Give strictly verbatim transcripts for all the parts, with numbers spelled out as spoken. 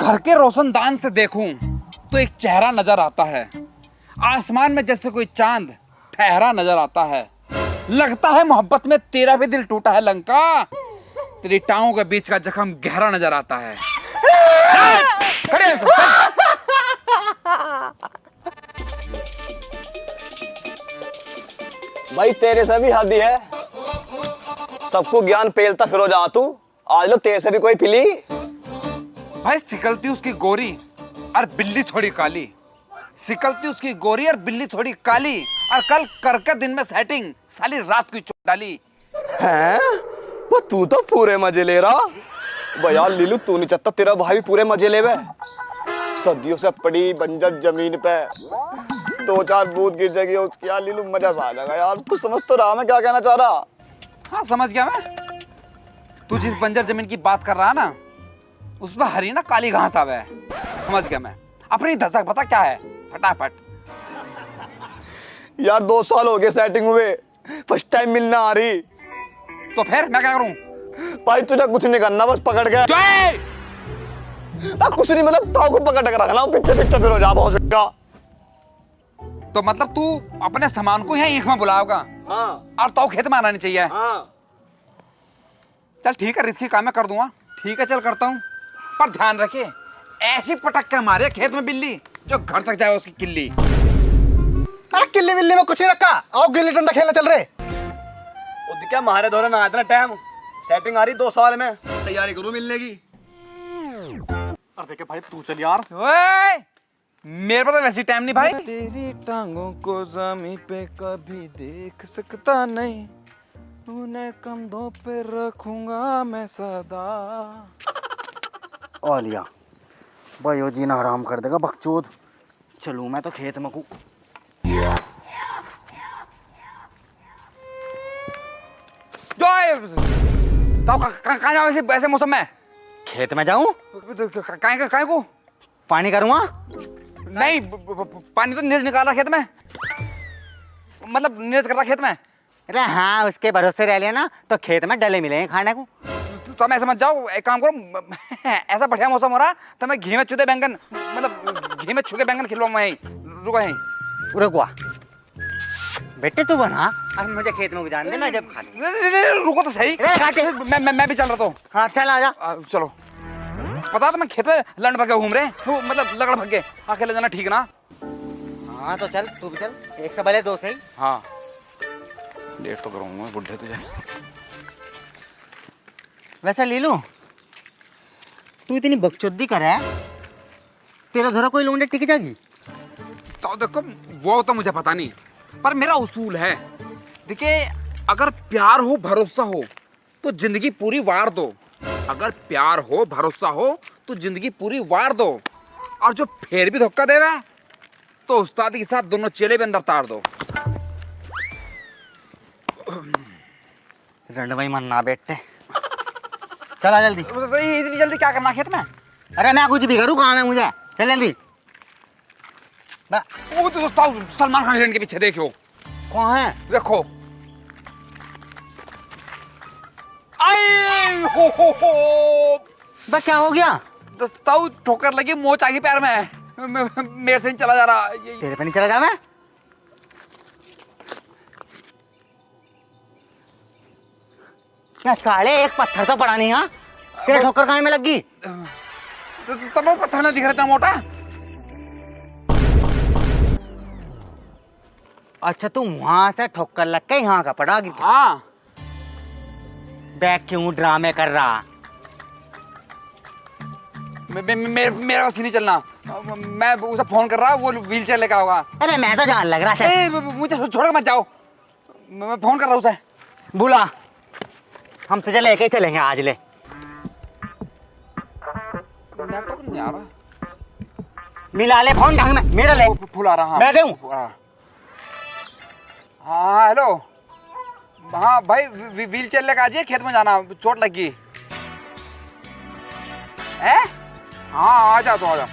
घर के रोशनदान से देखूं तो एक चेहरा नजर आता है। आसमान में जैसे कोई चांद ठहरा नजर आता है। लगता है मोहब्बत में तेरा भी दिल टूटा है लंका। तेरी टांगों के बीच का जख्म गहरा नजर आता है। भाई तेरे से भी हद है, सबको ज्ञान पेलता फिरो जा तू। आज लो तेरे से भी कोई पिली। भाई सिकलती उसकी गोरी और बिल्ली थोड़ी काली। सिकलती उसकी गोरी और बिल्ली थोड़ी काली। और कल करके दिन में सेटिंग साली रात की चोट डाली। हैं? वो तू तो पूरे मजे ले रहा। भैया लीलू तू नहीं चाहता तेरा भाई भी पूरे मजे ले वे। सदियों से पड़ी बंजर जमीन पे दो चार बूंद गिर जाएगी उसकी। यार लीलू मजा आ जाएगा यार। तू समझ तो रहा मैं क्या कहना चाह रहा। हाँ समझ गया मैं। तू जिस बंजर जमीन की बात कर रहा ना उसमें हरी ना काली घास आवे। समझ गया मैं। अपनी धसक बता क्या है फटाफट। यार दो साल हो गए सेटिंग हुए, फर्स्ट टाइम मिलना आ रही। तो फिर मैं क्या करूं? भाई तुझे कुछ नहीं करना, बस पकड़ के कुछ नहीं, मतलब ताऊ को पकड़ के रखना, पीछे पीछे फिर हो जा बहुत सकता। तो मतलब तू अपने सामान को यहाँ ईख में बुलाओगा? हाँ। और ताऊ खेत में आना नहीं चाहिए? हाँ। चल ठीक है, रिस्की काम मैं कर दूंगा। ठीक है चल करता हूँ, पर ध्यान रखे ऐसी पटक के मारे खेत में बिल्ली जो घर तक जाए उसकी किल्ली। अरे किल्ली बिल्ली में कुछ नहीं रखा। आओ गिल्ली डंडा खेलना चल रहे। क्या मारे दौरे ना इतना टाइम सेटिंग आ रही दो साल में, तैयारी करूं मिलने की। अरे देखे भाई तू चल यार। ओए मेरे पास तो वैसी टाइम नहीं भाई। तेरी टांगों को ज़मीं पे कभी देख सकता नहीं, उन्हें कंधों पे रखूंगा मैं सदा। ओ लिया भाई वो जीना हराम कर देगा बकचोद। चलूं मैं तो खेत में को। कहाँ जाओ ऐसे ऐसे मौसम में? खेत में जाऊं? कहाँ कहाँ को पानी करूंगा? नहीं पानी तो नीरज निकाल रहा खेत में, मतलब नीरज कर रहा खेत में। अरे हाँ उसके भरोसे रह लिया ना तो खेत में डले मिलेंगे खाने को। तो मैं समझ जाओ, एक काम करो ऐसा बढ़िया मौसम हो रहा तो मैं घी में चुदे बैंगन, मतलब घी में छुके बैंगन खिलवाऊं मैं यहीं। रुको यहीं रुको बेटे तू बना और मुझे खेत में गुजारने देना जब खा। रुको तो सही। मैं मैं मैं भी चल रहा तो। हाँ चल आजा। चलो पता तो मैं खेत में लंड भगे घूम रहे, मतलब लगड़ भगे। अकेले जाना ठीक ना? हाँ तो चल तू भी चल, एक से भले दो सही। हाँ लेट तो करूँगा बुढ़े तुझे। वैसे लीलू तू इतनी बकचोदी कर है, तेरा धोरा कोई लौंडे टिक जाएगी? तो देखो वो तो मुझे पता नहीं, पर मेरा उसूल है। देखिए अगर प्यार हो भरोसा हो तो जिंदगी पूरी वार दो। अगर प्यार हो भरोसा हो तो जिंदगी पूरी वार दो। और जो फिर भी धोखा देगा तो उस्ताद के साथ दोनों चेले भी अंदर तार दो। रंडवाई मन्ना बेटे चला जल्दी। इतनी जल्दी क्या करना खेत में? अरे मैं कुछ भी करूँ, काम है मुझे, चल जल्दी। वो तो सलमान खान हिरन के पीछे देखो। कौन है? देखो आई हो हो हो। बस क्या हो गया? ताऊ ठोकर लगी, मोच आ गई पैर में। मेरे से नहीं चला जा रहा। तेरे पे नहीं चला जा? मैं क्या साले एक पत्थर तो पड़ा नहीं। हाँ तेरे ठोकर कहाँ में लग गई? तब वो पत्थर ना दिख रहा था मोटा। अच्छा तू वहां से ठोकर लग के यहाँ का पड़ा गिर। हाँ बैग क्यों ड्रामे कर रहा? मे, मे, मे, मेरा बस नहीं चलना। मैं उसे फोन कर रहा, वो व्हील चेयर लेकर होगा। अरे मैं तो जान लग रहा था। मुझे छोड़ मत जाओ, मैं फोन कर रहा हूँ उसे। बुला, हम तुझे लेके ही चलेंगे आज। ले नेटवर्क नहीं आ रहा। मिला ले फोन ढंग में। मेरा ले फुल आ रहा। हाँ मैं दूं? हाँ हेलो। हाँ भाई व्हील चेयर लेकर आ जाइए, खेत में जाना, चोट लगी है। हाँ आ जा तो आ जा।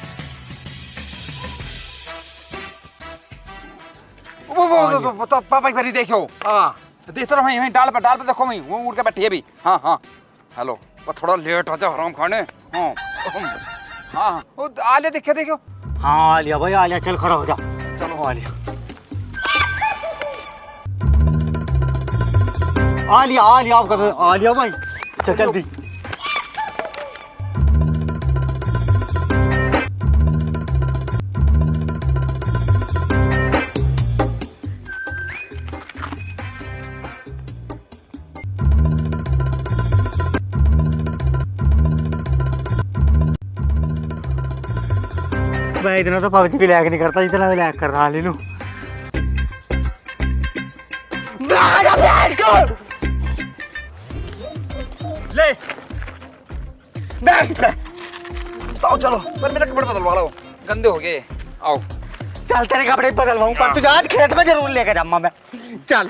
वो वो वो तो पापा की देखो। हाँ देख तो वहीं वहीं डाल पे डाल पे देखो, वहीं वो उड़ के बैठी है भी। हाँ हाँ हेलो, थोड़ा लेट हो जाओ हराम खाने। हाँ हाँ हाँ वो आलिया देखे देखो। हाँ आलिया भाई, आलिया चल खड़ा हो जा। चलो आलिया, आलिया आलिया आपका तो आलिया भाई, चल जल्दी। मैं इतना तो पबजी भी लैग नहीं करता जितना मैं लैग कर रहा ले लूं। ले बैठ तो चलो, पर मेरा कपड़े बदलवा लो, गंदे हो गए। आओ चल तेरे कपड़े बदलवाऊं, पर तुझे आज खेत में जरूर लेकर जाऊंगा मैं। चल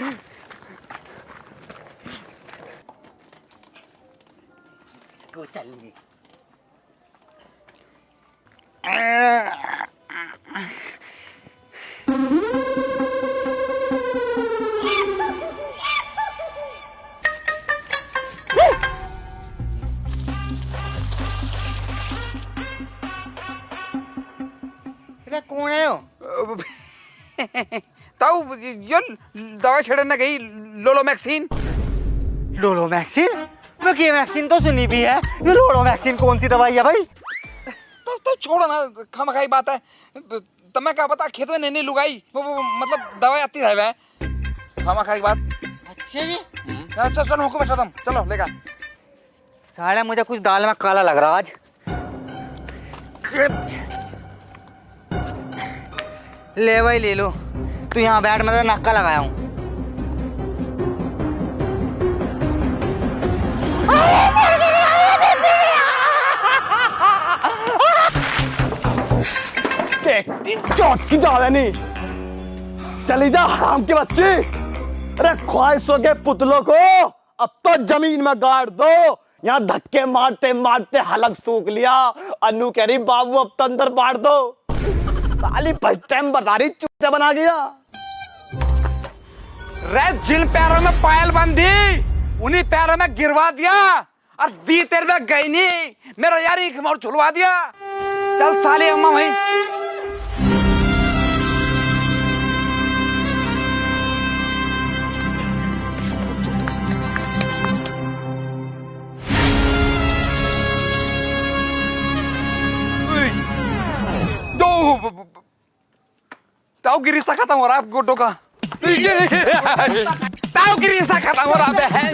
को चल कौन है हो? ताऊ ये दवा छड़न न गई लोलो मैक्सीन। लोलो मैक्सीन? मैं की मैक्सीन तो सुनी भी है, ये लोलो मैक्सीन कौन सी दवाई है भाई? तो तो छोड़ो ना, खामखाई बात है। तुम्हें क्या पता, खेत में नैनी लुगाई वो, वो मतलब दवाई आती रहे है, खामखाई बात। अच्छा जी, चलो चलो हुक्म बैठो तुम, चलो लेगा। साले मुझे कुछ दाल में काला लग रहा आज। ले भाई ले लो, तू यहाँ बैठ, मैं तो नक्का लगाया हूँ। चौथ की जावे नहीं, चली जा हराम के बच्चे। अरे ख्वाहिशों के पुतलों को अब तो जमीन में गाड़ दो। यहाँ धक्के मारते मारते हलक सूख लिया। अनु कह रही बाबू अब तो अंदर बांट दो। साली फर्स्ट टाइम बता रही चूते बना गया। रे जिन पैरों में पायल बंधी उन्हीं पैरों में गिरवा दिया, और दी तेरे में गई नहीं, मेरा यार एक मोर छुलवा दिया। चल साली अम्मा भाई। ताऊ गिरिसा खत्म हो रहा है गोटो का। ताऊ गिरिसा खत्म हो रहा है।